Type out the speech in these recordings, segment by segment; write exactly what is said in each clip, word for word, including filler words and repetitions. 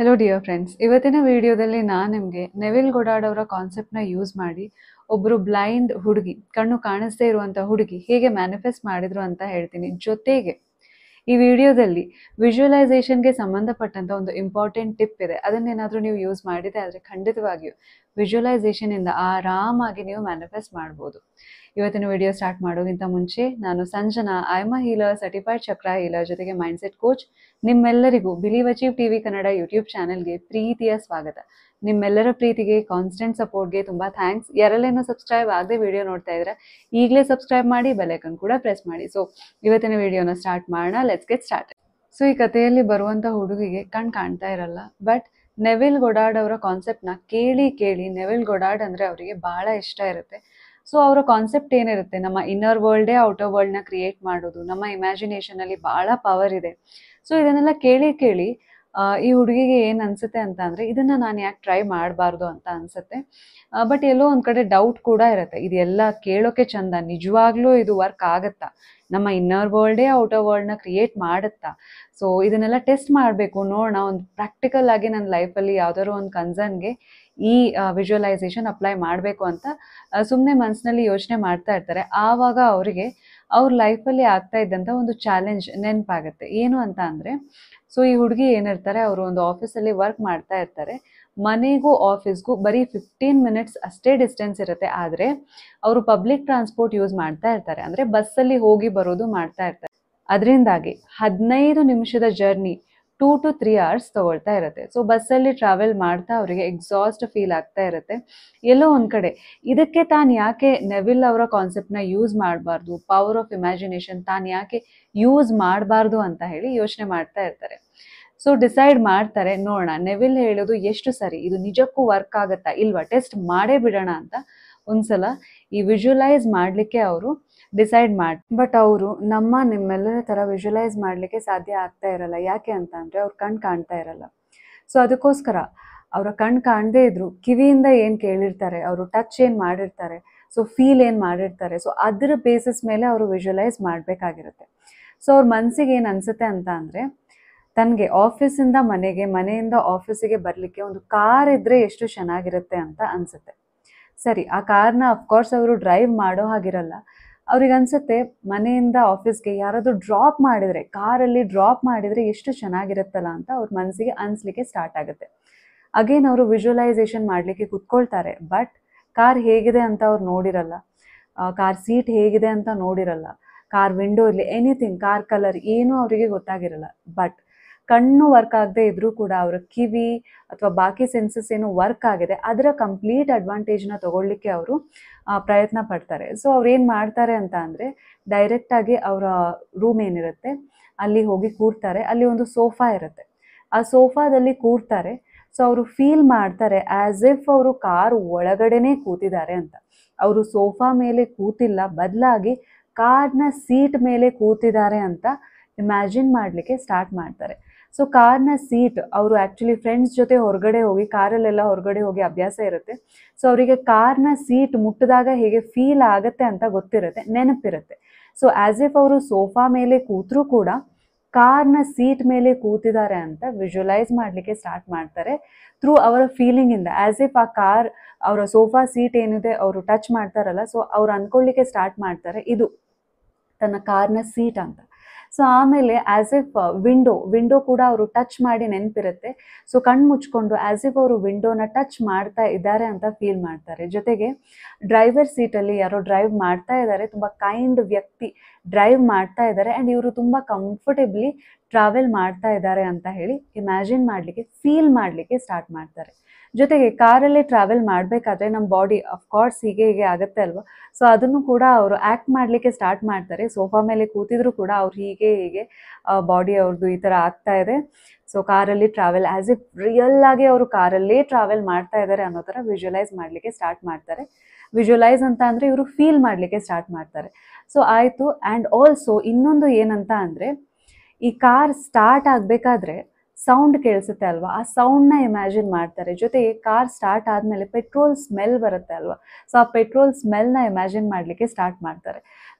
Hello dear friends, ಇವತ್ತಿನ ವಿಡಿಯೋದಲ್ಲಿ ನಾನು ನಿಮಗೆ ನೆವಿಲ್ ಗೊಡಾರ್ಡ್ ಅವರ ಕಾನ್ಸೆಪ್ಟ್ನ ಯೂಸ್ ಮಾಡಿ ಒಬ್ಬರು ಬ್ಲೈಂಡ್ ಹುಡುಗಿ, ಕಣ್ಣು ಕಾಣಿಸದೇ ಇರುವಂಥ ಹುಡುಗಿ ಹೇಗೆ ಮ್ಯಾನಿಫೆಸ್ಟ್ ಮಾಡಿದ್ರು ಅಂತ ಹೇಳ್ತೀನಿ. ಜೊತೆಗೆ ಈ ವಿಡಿಯೋದಲ್ಲಿ ವಿಜುವಲೈಸೇಷನ್ಗೆ ಸಂಬಂಧಪಟ್ಟಂಥ ಒಂದು ಇಂಪಾರ್ಟೆಂಟ್ ಟಿಪ್ ಇದೆ. ಅದನ್ನೇನಾದರೂ ನೀವು ಯೂಸ್ ಮಾಡಿದೆ ಆದರೆ ಖಂಡಿತವಾಗಿಯೂ ವಿಜುವಲೈಸೇಷನಿಂದ ಆರಾಮಾಗಿ ನೀವು ಮ್ಯಾನಿಫೆಸ್ಟ್ ಮಾಡ್ಬೋದು. ಇವತ್ತಿನ ವಿಡಿಯೋ ಸ್ಟಾರ್ಟ್ ಮಾಡೋಕ್ಕಿಂತ ಮುಂಚೆ ನಾನು Sanjana, I'm a healer, certified chakra healer, ಜೊತೆಗೆ ಮೈಂಡ್ಸೆಟ್ ಕೋಚ್. ನಿಮ್ಮೆಲ್ಲರಿಗೂ believe achieve TV Kannada YouTube ಚಾನೆಲ್ಗೆ ಪ್ರೀತಿಯ ಸ್ವಾಗತ. ನಿಮ್ಮೆಲ್ಲರ ಪ್ರೀತಿಗೆ, ಕಾನ್ಸ್ಟೆಂಟ್ ಸಪೋರ್ಟ್ಗೆ ತುಂಬ ಥ್ಯಾಂಕ್ಸ್. ಯಾರಲ್ಲೇನೋ ಸಬ್ಸ್ಕ್ರೈಬ್ ಆಗದೆ ವಿಡಿಯೋ ನೋಡ್ತಾ ಇದ್ರೆ ಈಗಲೇ ಸಬ್ಸ್ಕ್ರೈಬ್ ಮಾಡಿ, ಬೆಲ್ ಐಕಾನ್ ಕೂಡ ಪ್ರೆಸ್ ಮಾಡಿ. ಸೊ ಇವತ್ತಿನ ವಿಡಿಯೋನ ಸ್ಟಾರ್ಟ್ ಮಾಡೋಣ. Let's get start. ಸೊ ಈ ಕಥೆಯಲ್ಲಿ ಬರುವಂಥ ಹುಡುಗಿಗೆ ಕಣ್ ಕಾಣ್ತಾ ಇರಲ್ಲ. ಬಟ್ ನೆವಿಲ್ ಗೊಡಾರ್ಡ್ ಅವರ ಕಾನ್ಸೆಪ್ಟ್ನ ಕೇಳಿ ಕೇಳಿ ನೆವಿಲ್ ಗೊಡಾರ್ಡ್ ಅಂದರೆ ಅವರಿಗೆ ಭಾಳ ಇಷ್ಟ ಇರುತ್ತೆ. ಸೊ ಅವರ ಕಾನ್ಸೆಪ್ಟ್ ಏನಿರುತ್ತೆ, ನಮ್ಮ ಇನ್ನರ್ ವರ್ಲ್ಡೇ ಔಟರ್ ವರ್ಲ್ಡ್ನ ಕ್ರಿಯೇಟ್ ಮಾಡೋದು, ನಮ್ಮ ಇಮ್ಯಾಜಿನೇಷನಲ್ಲಿ ಭಾಳ ಪವರ್ ಇದೆ. ಸೊ ಇದನ್ನೆಲ್ಲ ಕೇಳಿ ಕೇಳಿ ಈ ಹುಡುಗಿಗೆ ಏನು ಅನಿಸುತ್ತೆ ಅಂತ ಅಂದರೆ, ಇದನ್ನು ನಾನು ಯಾಕೆ ಟ್ರೈ ಮಾಡಬಾರ್ದು ಅಂತ ಅನಿಸುತ್ತೆ. ಬಟ್ ಎಲ್ಲೋ ಒಂದು ಕಡೆ ಡೌಟ್ ಕೂಡ ಇರುತ್ತೆ, ಇದೆಲ್ಲ ಕೇಳೋಕೆ ಚಂದ, ನಿಜವಾಗ್ಲೂ ಇದು ವರ್ಕ್ ಆಗುತ್ತಾ, ನಮ್ಮ ಇನ್ನರ್ ವರ್ಲ್ಡೇ ಔಟರ್ ವರ್ಲ್ಡ್ನ ಕ್ರಿಯೇಟ್ ಮಾಡುತ್ತಾ? ಸೊ ಇದನ್ನೆಲ್ಲ ಟೆಸ್ಟ್ ಮಾಡಬೇಕು, ನೋಡೋಣ. ಒಂದು ಪ್ರಾಕ್ಟಿಕಲ್ ಆಗಿ ನನ್ನ ಲೈಫಲ್ಲಿ ಯಾವ್ದಾದ್ರು ಒಂದು ಕನ್ಸರ್ನ್ಗೆ ಈ ವಿಜುವಲೈಸೇಷನ್ ಅಪ್ಲೈ ಮಾಡಬೇಕು ಅಂತ ಸುಮ್ಮನೆ ಮನಸ್ಸಿನಲ್ಲಿ ಯೋಚನೆ ಮಾಡ್ತಾ ಇರ್ತಾರೆ. ಆವಾಗ ಅವರಿಗೆ ಅವ್ರ ಲೈಫಲ್ಲಿ ಆಗ್ತಾ ಇದ್ದಂಥ ಒಂದು ಚಾಲೆಂಜ್ ನೆನಪಾಗುತ್ತೆ. ಏನು ಅಂತ ಅಂದರೆ, ಸೊ ಈ ಹುಡುಗಿ ಏನಿರ್ತಾರೆ, ಅವರು ಒಂದು ಆಫೀಸಲ್ಲಿ ವರ್ಕ್ ಮಾಡ್ತಾ ಇರ್ತಾರೆ. ಮನೆಗೂ ಆಫೀಸ್ಗೂ ಬರೀ ಫಿಫ್ಟೀನ್ ಮಿನಿಟ್ಸ್ ಅಷ್ಟೇ ಡಿಸ್ಟೆನ್ಸ್ ಇರುತ್ತೆ. ಆದರೆ ಅವರು ಪಬ್ಲಿಕ್ ಟ್ರಾನ್ಸ್ಪೋರ್ಟ್ ಯೂಸ್ ಮಾಡ್ತಾ ಇರ್ತಾರೆ, ಅಂದರೆ ಬಸ್ಸಲ್ಲಿ ಹೋಗಿ ಬರೋದು ಮಾಡ್ತಾ ಇರ್ತಾರೆ. ಅದರಿಂದಾಗಿ ಹದಿನೈದು ನಿಮಿಷದ journey two to three hours ತಗೊಳ್ತಾ ಇರುತ್ತೆ. ಸೊ ಬಸ್ಸಲ್ಲಿ ಟ್ರಾವೆಲ್ ಮಾಡ್ತಾ ಅವರಿಗೆ ಎಕ್ಸಾಸ್ಟ್ ಫೀಲ್ ಆಗ್ತಾ ಇರುತ್ತೆ. ಎಲ್ಲೋ ಒಂದು ಕಡೆ ಇದಕ್ಕೆ ತಾನು ಯಾಕೆ ನೆವಿಲ್ ಅವರ ಕಾನ್ಸೆಪ್ಟ್ನ ಯೂಸ್ ಮಾಡಬಾರ್ದು, ಪವರ್ ಆಫ್ ಇಮ್ಯಾಜಿನೇಷನ್ ತಾನು ಯಾಕೆ ಯೂಸ್ ಮಾಡಬಾರ್ದು ಅಂತ ಹೇಳಿ ಯೋಚನೆ ಮಾಡ್ತಾ ಇರ್ತಾರೆ. ಸೊ ಡಿಸೈಡ್ ಮಾಡ್ತಾರೆ, ನೋಡೋಣ ನೆವಿಲ್ ಹೇಳೋದು ಎಷ್ಟು ಸರಿ, ಇದು ನಿಜಕ್ಕೂ ವರ್ಕ್ ಆಗುತ್ತಾ ಇಲ್ವಾ, ಟೆಸ್ಟ್ ಮಾಡೇ ಬಿಡೋಣ ಅಂತ ಒಂದ್ಸಲ ಈ ವಿಜುವಲೈಸ್ ಮಾಡಲಿಕ್ಕೆ ಅವರು ಡಿಸೈಡ್ ಮಾಡಿ. ಬಟ್ ಅವರು ನಮ್ಮ ನಿಮ್ಮೆಲ್ಲರ ಥರ ವಿಜುವಲೈಸ್ ಮಾಡಲಿಕ್ಕೆ ಸಾಧ್ಯ ಆಗ್ತಾ ಇರಲ್ಲ. ಯಾಕೆ ಅಂತ ಅಂದರೆ ಅವ್ರ ಕಣ್ಣು ಕಾಣ್ತಾ ಇರಲ್ಲ. ಸೊ ಅದಕ್ಕೋಸ್ಕರ ಅವರ ಕಣ್ಣು ಕಾಣದೇ ಇದ್ರು ಕಿವಿಯಿಂದ ಏನು ಕೇಳಿರ್ತಾರೆ, ಅವರು ಟಚ್ ಏನು ಮಾಡಿರ್ತಾರೆ, ಸೊ ಫೀಲ್ ಏನು ಮಾಡಿರ್ತಾರೆ, ಸೊ ಅದರ ಬೇಸಿಸ್ ಮೇಲೆ ಅವರು ವಿಜುವಲೈಸ್ ಮಾಡಬೇಕಾಗಿರುತ್ತೆ. ಸೊ ಅವ್ರ ಮನಸ್ಸಿಗೆ ಏನು ಅನಿಸುತ್ತೆ ಅಂತ ಅಂದರೆ, ತನಗೆ ಆಫೀಸಿಂದ ಮನೆಗೆ, ಮನೆಯಿಂದ ಆಫೀಸಿಗೆ ಬರಲಿಕ್ಕೆ ಒಂದು ಕಾರ್ ಇದ್ದರೆ ಎಷ್ಟು ಚೆನ್ನಾಗಿರುತ್ತೆ ಅಂತ ಅನಿಸುತ್ತೆ. ಸರಿ, ಆ ಕಾರ್ನ ಅಫ್ಕೋರ್ಸ್ ಅವರು ಡ್ರೈವ್ ಮಾಡೋ ಹಾಗಿರಲ್ಲ. ಅವ್ರಿಗೆ ಅನಿಸುತ್ತೆ, ಮನೆಯಿಂದ ಆಫೀಸ್ಗೆ ಯಾರಾದರೂ ಡ್ರಾಪ್ ಮಾಡಿದರೆ, ಕಾರಲ್ಲಿ ಡ್ರಾಪ್ ಮಾಡಿದರೆ ಎಷ್ಟು ಚೆನ್ನಾಗಿರುತ್ತಲ್ಲ ಅಂತ ಅವ್ರ ಮನಸ್ಸಿಗೆ ಅನಿಸ್ಲಿಕ್ಕೆ ಸ್ಟಾರ್ಟ್ ಆಗುತ್ತೆ. ಅಗೇನ್ ಅವರು ವಿಜುವಲೈಸೇಷನ್ ಮಾಡಲಿಕ್ಕೆ ಕೂತ್ಕೊಳ್ತಾರೆ. ಬಟ್ ಕಾರ್ ಹೇಗಿದೆ ಅಂತ ಅವ್ರು ನೋಡಿರಲ್ಲ, ಕಾರ್ ಸೀಟ್ ಹೇಗಿದೆ ಅಂತ ನೋಡಿರಲ್ಲ, ಕಾರ್ ವಿಂಡೋ ಇರಲಿ, ಎನಿಥಿಂಗ್, ಕಾರ್ ಕಲರ್ ಏನೂ ಅವರಿಗೆ ಗೊತ್ತಾಗಿರಲ್ಲ. ಬಟ್ ಕಣ್ಣು ವರ್ಕ್ ಆಗದೆ ಇದ್ರೂ ಕೂಡ ಅವರ ಕಿವಿ ಅಥವಾ ಬಾಕಿ ಸೆನ್ಸಸ್ ಏನು ವರ್ಕ್ ಆಗಿದೆ ಅದರ ಕಂಪ್ಲೀಟ್ ಅಡ್ವಾಂಟೇಜ್ನ ತಗೊಳ್ಳಿಕ್ಕೆ ಅವರು ಪ್ರಯತ್ನ ಪಡ್ತಾರೆ. ಸೊ ಅವ್ರು ಏನು ಮಾಡ್ತಾರೆ ಅಂತ ಅಂದರೆ, ಡೈರೆಕ್ಟಾಗಿ ಅವರ ರೂಮ್ ಏನಿರುತ್ತೆ ಅಲ್ಲಿ ಹೋಗಿ ಕೂರ್ತಾರೆ. ಅಲ್ಲಿ ಒಂದು ಸೋಫಾ ಇರುತ್ತೆ, ಆ ಸೋಫಾದಲ್ಲಿ ಕೂರ್ತಾರೆ. ಸೊ ಅವರು ಫೀಲ್ ಮಾಡ್ತಾರೆ ಆ್ಯಸ್ ಇಫ್ ಅವರು ಕಾರ್ ಒಳಗಡೆನೇ ಕೂತಿದ್ದಾರೆ ಅಂತ. ಅವರು ಸೋಫಾ ಮೇಲೆ ಕೂತಿಲ್ಲ, ಬದಲಾಗಿ ಕಾರ್ನ ಸೀಟ್ ಮೇಲೆ ಕೂತಿದ್ದಾರೆ ಅಂತ ಇಮ್ಯಾಜಿನ್ ಮಾಡಲಿಕ್ಕೆ ಸ್ಟಾರ್ಟ್ ಮಾಡ್ತಾರೆ. ಸೊ ಕಾರ್ನ ಸೀಟ್, ಅವರು ಆ್ಯಕ್ಚುಲಿ ಫ್ರೆಂಡ್ಸ್ ಜೊತೆ ಹೊರಗಡೆ ಹೋಗಿ, ಕಾರಲ್ಲೆಲ್ಲ ಹೊರಗಡೆ ಹೋಗಿ ಅಭ್ಯಾಸ ಇರುತ್ತೆ. ಸೊ ಅವರಿಗೆ ಕಾರ್ನ ಸೀಟ್ ಮುಟ್ಟಿದಾಗ ಹೇಗೆ ಫೀಲ್ ಆಗುತ್ತೆ ಅಂತ ಗೊತ್ತಿರುತ್ತೆ, ನೆನಪಿರುತ್ತೆ. ಸೊ ಆ್ಯಸ್ ಇಫ್ ಅವರು ಸೋಫಾ ಮೇಲೆ ಕೂತರೂ ಕೂಡ ಕಾರ್ನ ಸೀಟ್ ಮೇಲೆ ಕೂತಿದ್ದಾರೆ ಅಂತ ವಿಜುವಲೈಸ್ ಮಾಡಲಿಕ್ಕೆ ಸ್ಟಾರ್ಟ್ ಮಾಡ್ತಾರೆ ಥ್ರೂ ಅವರ ಫೀಲಿಂಗಿಂದ. ಆ್ಯಸ್ ಇಫ್ ಆ ಕಾರ್, ಅವರ ಸೋಫಾ ಸೀಟ್ ಏನಿದೆ ಅವರು ಟಚ್ ಮಾಡ್ತಾರಲ್ಲ, ಸೊ ಅವ್ರು ಅಂದ್ಕೊಳ್ಳಿಕ್ಕೆ ಸ್ಟಾರ್ಟ್ ಮಾಡ್ತಾರೆ ಇದು ತನ್ನ ಕಾರ್ನ ಸೀಟ್ ಅಂತ. ಸೊ ಆಮೇಲೆ ಆ್ಯಸ್ ಇಫ್ ವಿಂಡೋ ವಿಂಡೋ ಕೂಡ ಅವರು ಟಚ್ ಮಾಡಿ ನೆನಪಿರುತ್ತೆ. ಸೊ ಕಣ್ಣು ಮುಚ್ಕೊಂಡು ಆ್ಯಸ್ ಇಫ್ ಅವರು ವಿಂಡೋನ ಟಚ್ ಮಾಡ್ತಾ ಇದ್ದಾರೆ ಅಂತ ಫೀಲ್ ಮಾಡ್ತಾರೆ. ಜೊತೆಗೆ ಡ್ರೈವರ್ ಸೀಟಲ್ಲಿ ಯಾರೋ ಡ್ರೈವ್ ಮಾಡ್ತಾ ಇದ್ದಾರೆ, ತುಂಬ ಕೈಂಡ್ ವ್ಯಕ್ತಿ ಡ್ರೈವ್ ಮಾಡ್ತಾ ಇದ್ದಾರೆ ಆ್ಯಂಡ್ ಇವರು ತುಂಬ ಕಂಫರ್ಟೇಬ್ಲಿ ಟ್ರಾವೆಲ್ ಮಾಡ್ತಾ ಇದ್ದಾರೆ ಅಂತ ಹೇಳಿ ಇಮ್ಯಾಜಿನ್ ಮಾಡಲಿಕ್ಕೆ, ಫೀಲ್ ಮಾಡಲಿಕ್ಕೆ ಸ್ಟಾರ್ಟ್ ಮಾಡ್ತಾರೆ. ಜೊತೆಗೆ ಕಾರಲ್ಲಿ ಟ್ರಾವೆಲ್ ಮಾಡಬೇಕಾದ್ರೆ ನಮ್ಮ ಬಾಡಿ ಅಫ್ಕೋರ್ಸ್ ಹೀಗೆ ಹೀಗೆ ಆಗುತ್ತೆ ಅಲ್ವಾ. ಸೊ ಅದನ್ನು ಕೂಡ ಅವರು ಆ್ಯಕ್ಟ್ ಮಾಡಲಿಕ್ಕೆ ಸ್ಟಾರ್ಟ್ ಮಾಡ್ತಾರೆ. ಸೋಫಾ ಮೇಲೆ ಕೂತಿದ್ರು ಕೂಡ ಅವ್ರು ಹೀಗೆ ಹೀಗೆ ಬಾಡಿ ಅವ್ರದ್ದು ಈ ಥರ ಆಗ್ತಾ ಇದೆ. ಸೊ ಕಾರಲ್ಲಿ ಟ್ರಾವೆಲ್ ಆ್ಯಸ್ ಇಫ್ ರಿಯಲ್ ಆಗಿ ಅವರು ಕಾರಲ್ಲೇ ಟ್ರಾವೆಲ್ ಮಾಡ್ತಾ ಇದ್ದಾರೆ ಅನ್ನೋ ಥರ ವಿಜುವಲೈಸ್ ಮಾಡಲಿಕ್ಕೆ ಸ್ಟಾರ್ಟ್ ಮಾಡ್ತಾರೆ. ವಿಜುವಲೈಸ್ ಅಂತ ಅಂದರೆ ಇವರು ಫೀಲ್ ಮಾಡಲಿಕ್ಕೆ ಸ್ಟಾರ್ಟ್ ಮಾಡ್ತಾರೆ. ಸೊ ಆಯಿತು. ಆ್ಯಂಡ್ ಆಲ್ಸೋ ಇನ್ನೊಂದು ಏನಂತ ಅಂದರೆ, ಈ ಕಾರ್ ಸ್ಟಾರ್ಟ್ ಆಗಬೇಕಾದ್ರೆ ಸೌಂಡ್ ಕೇಳಿಸುತ್ತೆ ಅಲ್ವಾ, ಆ ಸೌಂಡ್ನ ಇಮ್ಯಾಜಿನ್ ಮಾಡ್ತಾರೆ. ಜೊತೆಗೆ ಕಾರ್ ಸ್ಟಾರ್ಟ್ ಆದಮೇಲೆ ಪೆಟ್ರೋಲ್ ಸ್ಮೆಲ್ ಬರುತ್ತೆ ಅಲ್ವಾ, ಸೊ ಆ ಪೆಟ್ರೋಲ್ ಸ್ಮೆಲ್ನ ಇಮ್ಯಾಜಿನ್ ಮಾಡಲಿಕ್ಕೆ ಸ್ಟಾರ್ಟ್ ಮಾಡ್ತಾರೆ.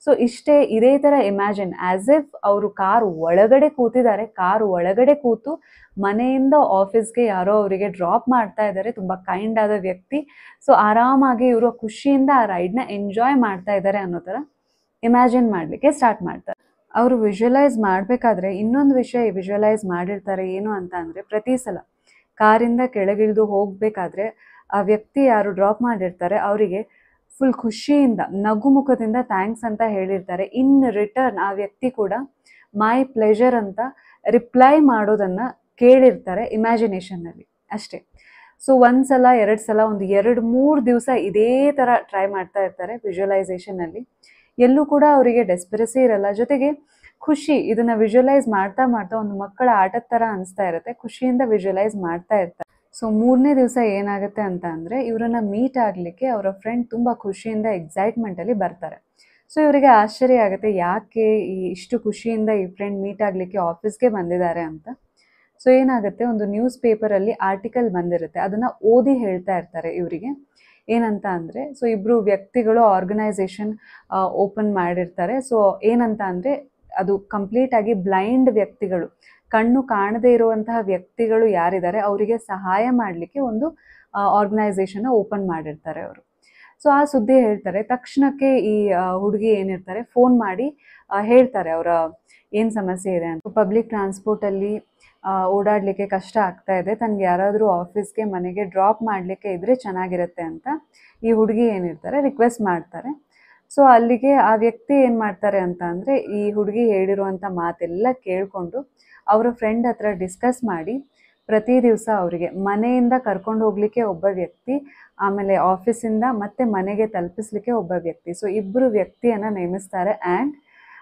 ಸೊ ಇಷ್ಟೇ, ಇದೇ ಥರ ಇಮ್ಯಾಜಿನ್ ಆಸ್ ಇಫ್ ಅವರು ಕಾರ್ ಒಳಗಡೆ ಕೂತಿದ್ದಾರೆ, ಕಾರ್ ಒಳಗಡೆ ಕೂತು ಮನೆಯಿಂದ ಆಫೀಸ್ಗೆ ಯಾರೋ ಅವರಿಗೆ ಡ್ರಾಪ್ ಮಾಡ್ತಾ ಇದ್ದಾರೆ, ತುಂಬ ಕೈಂಡ್ ಆದ ವ್ಯಕ್ತಿ. ಸೊ ಆರಾಮಾಗಿ ಇವರು ಖುಷಿಯಿಂದ ಆ ರೈಡ್ನ ಎಂಜಾಯ್ ಮಾಡ್ತಾ ಇದ್ದಾರೆ ಅನ್ನೋ ಥರ ಇಮ್ಯಾಜಿನ್ ಮಾಡಲಿಕ್ಕೆ ಸ್ಟಾರ್ಟ್ ಮಾಡ್ತಾರೆ. ಅವರು ವಿಜುವಲೈಸ್ ಮಾಡಬೇಕಾದ್ರೆ ಇನ್ನೊಂದು ವಿಷಯ ವಿಜುವಲೈಸ್ ಮಾಡಿರ್ತಾರೆ, ಏನು ಅಂತ ಅಂದರೆ ಪ್ರತಿ ಸಲ ಕಾರಿಂದ ಕೆಳಗಿಳಿದು ಹೋಗಬೇಕಾದ್ರೆ ಆ ವ್ಯಕ್ತಿ ಯಾರು ಡ್ರಾಪ್ ಮಾಡಿರ್ತಾರೆ ಅವರಿಗೆ ಫುಲ್ ಖುಷಿಯಿಂದ ನಗು ಮುಖದಿಂದ ಥ್ಯಾಂಕ್ಸ್ ಅಂತ ಹೇಳಿರ್ತಾರೆ. ಇನ್ ರಿಟರ್ನ್ ಆ ವ್ಯಕ್ತಿ ಕೂಡ ಮೈ ಪ್ಲೆಜರ್ ಅಂತ ರಿಪ್ಲೈ ಮಾಡೋದನ್ನು ಕೇಳಿರ್ತಾರೆ ಇಮ್ಯಾಜಿನೇಷನ್ನಲ್ಲಿ ಅಷ್ಟೇ. ಸೊ ಒಂದು ಸಲ ಎರಡು ಸಲ ಒಂದು ಎರಡು ಮೂರು ದಿವಸ ಇದೇ ಥರ ಟ್ರೈ ಮಾಡ್ತಾ ಇರ್ತಾರೆ ವಿಜುವಲೈಸೇಷನಲ್ಲಿ. ಎಲ್ಲೂ ಕೂಡ ಅವರಿಗೆ ಡೆಸ್ಪಿರಸಿ ಇರಲ್ಲ, ಜೊತೆಗೆ ಖುಷಿ, ಇದನ್ನು ವಿಜುವಲೈಸ್ ಮಾಡ್ತಾ ಮಾಡ್ತಾ ಒಂದು ಮಕ್ಕಳ ಆಟದ ಥರ ಅನಿಸ್ತಾ ಇರುತ್ತೆ, ಖುಷಿಯಿಂದ ವಿಜುವಲೈಸ್ ಮಾಡ್ತಾ ಇರ್ತಾರೆ. ಸೊ ಮೂರನೇ ದಿವಸ ಏನಾಗುತ್ತೆ ಅಂತ ಅಂದರೆ ಇವರನ್ನ ಮೀಟ್ ಆಗಲಿಕ್ಕೆ ಅವರ ಫ್ರೆಂಡ್ ತುಂಬ ಖುಷಿಯಿಂದ ಎಕ್ಸೈಟ್ಮೆಂಟಲ್ಲಿ ಬರ್ತಾರೆ. ಸೊ ಇವರಿಗೆ ಆಶ್ಚರ್ಯ ಆಗುತ್ತೆ, ಯಾಕೆ ಈ ಇಷ್ಟು ಖುಷಿಯಿಂದ ಈ ಫ್ರೆಂಡ್ ಮೀಟ್ ಆಗಲಿಕ್ಕೆ ಆಫೀಸ್ಗೆ ಬಂದಿದ್ದಾರೆ ಅಂತ. ಸೊ ಏನಾಗುತ್ತೆ, ಒಂದು ನ್ಯೂಸ್ ಪೇಪರಲ್ಲಿ ಆರ್ಟಿಕಲ್ ಬಂದಿರುತ್ತೆ, ಅದನ್ನು ಓದಿ ಹೇಳ್ತಾ ಇರ್ತಾರೆ ಇವರಿಗೆ. ಏನಂತ ಅಂದರೆ, ಸೊ ಇಬ್ಬರು ವ್ಯಕ್ತಿಗಳು ಆರ್ಗನೈಸೇಷನ್ ಓಪನ್ ಮಾಡಿರ್ತಾರೆ. ಸೊ ಏನಂತ ಅಂದರೆ ಅದು ಕಂಪ್ಲೀಟಾಗಿ ಬ್ಲೈಂಡ್ ವ್ಯಕ್ತಿಗಳು, ಕಣ್ಣು ಕಾಣದೇ ಇರುವಂತಹ ವ್ಯಕ್ತಿಗಳು ಯಾರಿದ್ದಾರೆ ಅವರಿಗೆ ಸಹಾಯ ಮಾಡಲಿಕ್ಕೆ ಒಂದು ಆರ್ಗನೈಸೇಷನ್ನ ಓಪನ್ ಮಾಡಿರ್ತಾರೆ ಅವರು. ಸೊ ಆ ಸುದ್ದಿ ಹೇಳ್ತಾರೆ, ತಕ್ಷಣಕ್ಕೆ ಈ ಹುಡುಗಿ ಏನಿರ್ತಾರೆ ಫೋನ್ ಮಾಡಿ ಹೇಳ್ತಾರೆ ಅವರ ಏನು ಸಮಸ್ಯೆ ಇದೆ ಅಂತ. ಪಬ್ಲಿಕ್ ಟ್ರಾನ್ಸ್ಪೋರ್ಟಲ್ಲಿ ಓಡಾಡಲಿಕ್ಕೆ ಕಷ್ಟ ಆಗ್ತಾ ಇದೆ, ತನಗೆ ಯಾರಾದರೂ ಆಫೀಸ್ಗೆ ಮನೆಗೆ ಡ್ರಾಪ್ ಮಾಡಲಿಕ್ಕೆ ಇದ್ದರೆ ಚೆನ್ನಾಗಿರುತ್ತೆ ಅಂತ ಈ ಹುಡುಗಿ ಏನಿರ್ತಾರೆ ರಿಕ್ವೆಸ್ಟ್ ಮಾಡ್ತಾರೆ. ಸೊ ಅಲ್ಲಿಗೆ ಆ ವ್ಯಕ್ತಿ ಏನು ಮಾಡ್ತಾರೆ ಅಂತ ಅಂದರೆ ಈ ಹುಡುಗಿ ಹೇಳಿರುವಂಥ ಮಾತೆಲ್ಲ ಕೇಳಿಕೊಂಡು ಅವರ ಫ್ರೆಂಡ್ ಹತ್ರ ಡಿಸ್ಕಸ್ ಮಾಡಿ ಪ್ರತಿ ದಿವಸ ಅವರಿಗೆ ಮನೆಯಿಂದ ಕರ್ಕೊಂಡು ಹೋಗಲಿಕ್ಕೆ ಒಬ್ಬ ವ್ಯಕ್ತಿ, ಆಮೇಲೆ ಆಫೀಸಿಂದ ಮತ್ತೆ ಮನೆಗೆ ತಲುಪಿಸ್ಲಿಕ್ಕೆ ಒಬ್ಬ ವ್ಯಕ್ತಿ, ಸೊ ಇಬ್ಬರು ವ್ಯಕ್ತಿಯನ್ನು ನೇಮಿಸ್ತಾರೆ. ಆ್ಯಂಡ್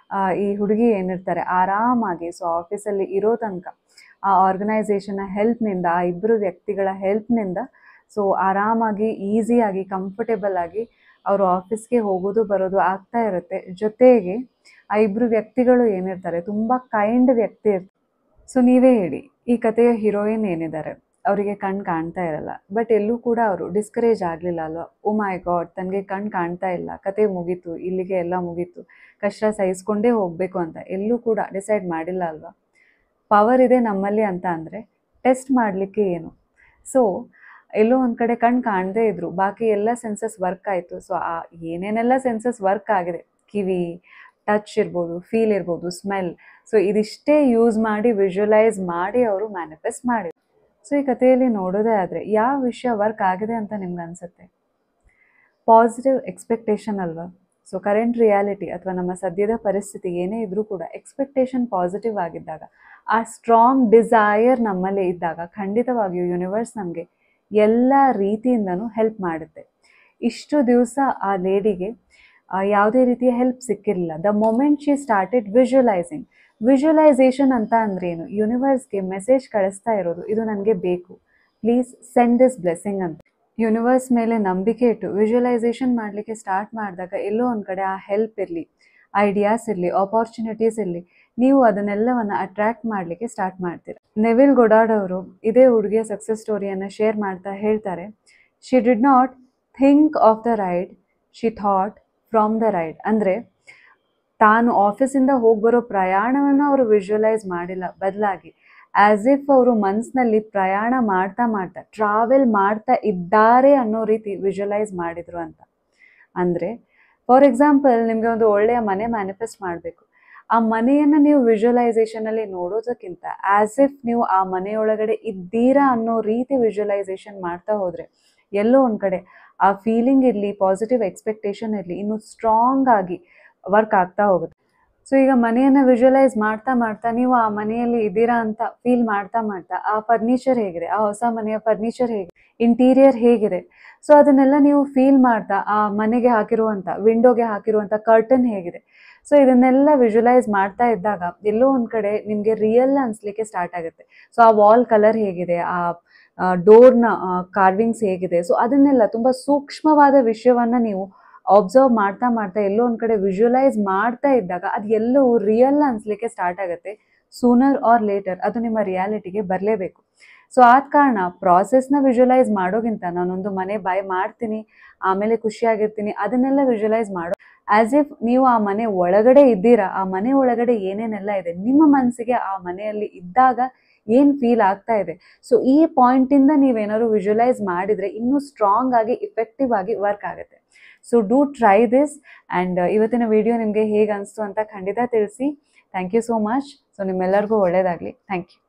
ಈ ಹುಡುಗಿ ಏನಿರ್ತಾರೆ ಆರಾಮಾಗಿ ಸೊ ಆಫೀಸಲ್ಲಿ ಇರೋ ತನಕ ಆ ಆರ್ಗನೈಸೇಷನ್ನ ಹೆಲ್ಪ್ನಿಂದ, ಆ ಇಬ್ಬರು ವ್ಯಕ್ತಿಗಳ ಹೆಲ್ಪ್ನಿಂದ ಸೊ ಆರಾಮಾಗಿ ಈಸಿಯಾಗಿ ಕಂಫರ್ಟೇಬಲ್ ಆಗಿ ಅವರು ಆಫೀಸ್ಗೆ ಹೋಗೋದು ಬರೋದು ಆಗ್ತಾ ಇರುತ್ತೆ. ಜೊತೆಗೆ ಆ ಇಬ್ಬರು ವ್ಯಕ್ತಿಗಳು ಏನಿರ್ತಾರೆ ತುಂಬ ಕೈಂಡ್ ವ್ಯಕ್ತಿ ಇರ್ತಾರೆ. ಸೊ ನೀವೇ ಹೇಳಿ, ಈ ಕಥೆಯ ಹೀರೋಯಿನ್ ಏನಿದ್ದಾರೆ ಅವರಿಗೆ ಕಣ್ಣು ಕಾಣ್ತಾ ಇರಲ್ಲ, ಬಟ್ ಎಲ್ಲೂ ಕೂಡ ಅವರು ಡಿಸ್ಕರೇಜ್ ಆಗಲಿಲ್ಲ ಅಲ್ವಾ. ಓ ಮೈ ಗಾಡ್, ತನಗೆ ಕಣ್ಣು ಕಾಣ್ತಾ ಇಲ್ಲ, ಕತೆ ಮುಗೀತು, ಇಲ್ಲಿಗೆ ಎಲ್ಲ ಮುಗೀತು, ಕಷ್ಟ ಸಹಿಸ್ಕೊಂಡೇ ಹೋಗಬೇಕು ಅಂತ ಎಲ್ಲೂ ಕೂಡ ಡಿಸೈಡ್ ಮಾಡಿಲ್ಲ ಅಲ್ವಾ. ಪವರ್ ಇದೆ ನಮ್ಮಲ್ಲಿ ಅಂತ ಅಂದರೆ ಟೆಸ್ಟ್ ಮಾಡಲಿಕ್ಕೆ ಏನು. ಸೊ ಎಲ್ಲೋ ಒಂದು ಕಡೆ ಕಣ್ಣು ಕಾಣದೇ ಇದ್ರು, ಬಾಕಿ ಎಲ್ಲ ಸೆನ್ಸಸ್ ವರ್ಕ್ ಆಯಿತು. ಸೊ ಆ ಏನೇನೆಲ್ಲ ಸೆನ್ಸಸ್ ವರ್ಕ್ ಆಗಿದೆ, ಕಿವಿ, ಟಚ್ ಇರ್ಬೋದು, ಫೀಲ್ ಇರ್ಬೋದು, ಸ್ಮೆಲ್, ಸೊ ಇದಿಷ್ಟೇ ಯೂಸ್ ಮಾಡಿ ವಿಜುವಲೈಸ್ ಮಾಡಿ ಅವರು ಮ್ಯಾನಿಫೆಸ್ಟ್ ಮಾಡಿದ್ರು. ಸೊ ಈ ಕಥೆಯಲ್ಲಿ ನೋಡೋದೇ ಆದರೆ ಯಾವ ವಿಷಯ ವರ್ಕ್ ಆಗಿದೆ ಅಂತ ನಿಮ್ಗೆ ಅನಿಸುತ್ತೆ? ಪಾಸಿಟಿವ್ ಎಕ್ಸ್ಪೆಕ್ಟೇಷನ್ ಅಲ್ವಾ. ಸೊ ಕರೆಂಟ್ ರಿಯಾಲಿಟಿ ಅಥವಾ ನಮ್ಮ ಸದ್ಯದ ಪರಿಸ್ಥಿತಿ ಏನೇ ಇದ್ರೂ ಕೂಡ ಎಕ್ಸ್ಪೆಕ್ಟೇಷನ್ ಪಾಸಿಟಿವ್ ಆಗಿದ್ದಾಗ, ಆ ಸ್ಟ್ರಾಂಗ್ ಡಿಸೈರ್ ನಮ್ಮಲ್ಲಿ ಇದ್ದಾಗ ಖಂಡಿತವಾಗಿಯೂ ಯೂನಿವರ್ಸ್ ನಮಗೆ ಎಲ್ಲ ರೀತಿಯಿಂದನೂ ಹೆಲ್ಪ್ ಮಾಡುತ್ತೆ. ಇಷ್ಟು ದಿವಸ ಆ ಲೇಡಿಗೆ ಯಾವುದೇ ರೀತಿಯ ಹೆಲ್ಪ್ ಸಿಕ್ಕಿರಲಿಲ್ಲ. The moment she started visualising, visualisation ಅಂತ ಅಂದ್ರೇನು, ಯೂನಿವರ್ಸ್ಗೆ ಮೆಸೇಜ್ ಕಳಿಸ್ತಾ ಇರೋದು, ಇದು ನನಗೆ ಬೇಕು, ಪ್ಲೀಸ್ ಸೆಂಡ್ ದಿಸ್ ಬ್ಲೆಸ್ಸಿಂಗ್ ಅಂತ. ಯೂನಿವರ್ಸ್ ಮೇಲೆ ನಂಬಿಕೆ ಇಟ್ಟು ವಿಜುವಲೈಸೇಷನ್ ಮಾಡಲಿಕ್ಕೆ ಸ್ಟಾರ್ಟ್ ಮಾಡಿದಾಗ ಎಲ್ಲೋ ಒಂದು ಕಡೆ ಆ ಹೆಲ್ಪ್ ಇರಲಿ, ಐಡಿಯಾಸ್ ಇರಲಿ, ಆಪರ್ಚುನಿಟೀಸ್ ಇರಲಿ, ನೀವು ಅದನ್ನೆಲ್ಲವನ್ನು ಅಟ್ರ್ಯಾಕ್ಟ್ ಮಾಡಲಿಕ್ಕೆ ಸ್ಟಾರ್ಟ್ ಮಾಡ್ತೀರ. ನೆವಿಲ್ ಗೊಡಾರ್ಡ್ ಅವರು ಇದೇ ಹುಡುಗಿಯ ಸಕ್ಸಸ್ ಸ್ಟೋರಿಯನ್ನು ಶೇರ್ ಮಾಡ್ತಾ ಹೇಳ್ತಾರೆ, she did not think of the ride, she thought from the ride. ಅಂದರೆ ತಾನು ಆಫೀಸಿಂದ ಹೋಗಿ ಬರೋ ಪ್ರಯಾಣವನ್ನು ಅವರು ವಿಜುವಲೈಸ್ ಮಾಡಿಲ್ಲ, ಬದಲಾಗಿ ಆ್ಯಸ್ ಇಫ್ ಅವರು ಮನಸ್ಸಿನಲ್ಲಿ ಪ್ರಯಾಣ ಮಾಡ್ತಾ ಮಾಡ್ತಾ ಟ್ರಾವೆಲ್ ಮಾಡ್ತಾ ಇದ್ದಾರೆ ಅನ್ನೋ ರೀತಿ ವಿಜುವಲೈಸ್ ಮಾಡಿದರು ಅಂತ. ಅಂದರೆ ಫಾರ್ ಎಕ್ಸಾಂಪಲ್, ನಿಮಗೆ ಒಂದು ಒಳ್ಳೆಯ ಮನೆ ಮ್ಯಾನಿಫೆಸ್ಟ್ ಮಾಡಬೇಕು, ಆ ಮನೆಯನ್ನು ನೀವು ವಿಜುವಲೈಸೇಷನಲ್ಲಿ ನೋಡೋದಕ್ಕಿಂತ ಆ್ಯಸ್ ಇಫ್ ನೀವು ಆ ಮನೆಯೊಳಗಡೆ ಇದ್ದೀರಾ ಅನ್ನೋ ರೀತಿ ವಿಜುವಲೈಸೇಷನ್ ಮಾಡ್ತಾ ಹೋದರೆ ಎಲ್ಲೋ ಒಂದು ಕಡೆ ಆ ಫೀಲಿಂಗ್ ಇರಲಿ, ಪಾಸಿಟಿವ್ ಎಕ್ಸ್ಪೆಕ್ಟೇಷನ್ ಇರಲಿ, ಇನ್ನೂ ಸ್ಟ್ರಾಂಗ್ ಆಗಿ ವರ್ಕ್ ಆಗ್ತಾ ಹೋಗುತ್ತೆ. ಸೊ ಈಗ ಮನೆಯನ್ನು ವಿಜುವಲೈಸ್ ಮಾಡ್ತಾ ಮಾಡ್ತಾ ನೀವು ಆ ಮನೆಯಲ್ಲಿ ಇದ್ದೀರಾ ಅಂತ ಫೀಲ್ ಮಾಡ್ತಾ ಮಾಡ್ತಾ ಆ ಫರ್ನಿಚರ್ ಹೇಗಿದೆ, ಆ ಹೊಸ ಮನೆಯ ಫರ್ನಿಚರ್ ಹೇಗಿದೆ, ಇಂಟೀರಿಯರ್ ಹೇಗಿದೆ, ಸೊ ಅದನ್ನೆಲ್ಲ ನೀವು ಫೀಲ್ ಮಾಡ್ತಾ ಆ ಮನೆಗೆ ಹಾಕಿರುವಂಥ, ವಿಂಡೋಗೆ ಹಾಕಿರುವಂಥ ಕರ್ಟನ್ ಹೇಗಿದೆ, ಸೊ ಇದನ್ನೆಲ್ಲ ವಿಜುವಲೈಸ್ ಮಾಡ್ತಾ ಇದ್ದಾಗ ಎಲ್ಲೋ ಒಂದು ಕಡೆ ನಿಮಗೆ ರಿಯಲ್ ಅನಿಸ್ಲಿಕ್ಕೆ ಸ್ಟಾರ್ಟ್ ಆಗುತ್ತೆ. ಸೊ ಆ ವಾಲ್ ಕಲರ್ ಹೇಗಿದೆ, ಆ ಡೋರ್ನ ಕಾರ್ವಿಂಗ್ಸ್ ಹೇಗಿದೆ, ಸೊ ಅದನ್ನೆಲ್ಲ ತುಂಬ ಸೂಕ್ಷ್ಮವಾದ ವಿಷಯವನ್ನು ನೀವು ಅಬ್ಸರ್ವ್ ಮಾಡ್ತಾ ಮಾಡ್ತಾ ಎಲ್ಲೋ ಒಂದು ಕಡೆ ವಿಜುವಲೈಸ್ ಮಾಡ್ತಾ ಇದ್ದಾಗ ಅದು ಎಲ್ಲವೂ ರಿಯಲ್ ಅನಿಸ್ಲಿಕ್ಕೆ ಸ್ಟಾರ್ಟ್ ಆಗುತ್ತೆ. ಸೂನರ್ ಆರ್ ಲೇಟರ್ ಅದು ನಿಮ್ಮ ರಿಯಾಲಿಟಿಗೆ ಬರಲೇಬೇಕು. ಸೊ ಆದ ಕಾರಣ ಪ್ರಾಸೆಸ್ನ ವಿಜುವಲೈಸ್ ಮಾಡೋಕ್ಕಿಂತ ನಾನೊಂದು ಮನೆ ಬೈ ಮಾಡ್ತೀನಿ, ಆಮೇಲೆ ಖುಷಿಯಾಗಿರ್ತೀನಿ, ಅದನ್ನೆಲ್ಲ ವಿಜುವಲೈಸ್ ಮಾಡೋ ಆಸ್ ಇಫ್ ನೀವು ಆ ಮನೆ ಒಳಗಡೆ ಇದ್ದೀರಾ, ಆ ಮನೆ ಒಳಗಡೆ ಏನೇನೆಲ್ಲ ಇದೆ, ನಿಮ್ಮ ಮನಸ್ಸಿಗೆ ಆ ಮನೆಯಲ್ಲಿ ಇದ್ದಾಗ ಏನು ಫೀಲ್ ಆಗ್ತಾ ಇದೆ. ಸೊ ಈ ಪಾಯಿಂಟಿಂದ ನೀವೇನಾದ್ರು ವಿಜುವಲೈಸ್ ಮಾಡಿದರೆ ಇನ್ನೂ ಸ್ಟ್ರಾಂಗ್ ಆಗಿ ಇಫೆಕ್ಟಿವ್ ಆಗಿ ವರ್ಕ್ ಆಗುತ್ತೆ. So do try this. And ಇವತ್ತಿನ ವಿಡಿಯೋ ನಿಮಗೆ ಹೇಗೆ ಅನಿಸ್ತು ಅಂತ ಖಂಡಿತ ತಿಳಿಸಿ. Thank you so much. So ನಿಮ್ಮೆಲ್ಲರಿಗೂ ಒಳ್ಳೆಯದಾಗಲಿ. Thank you.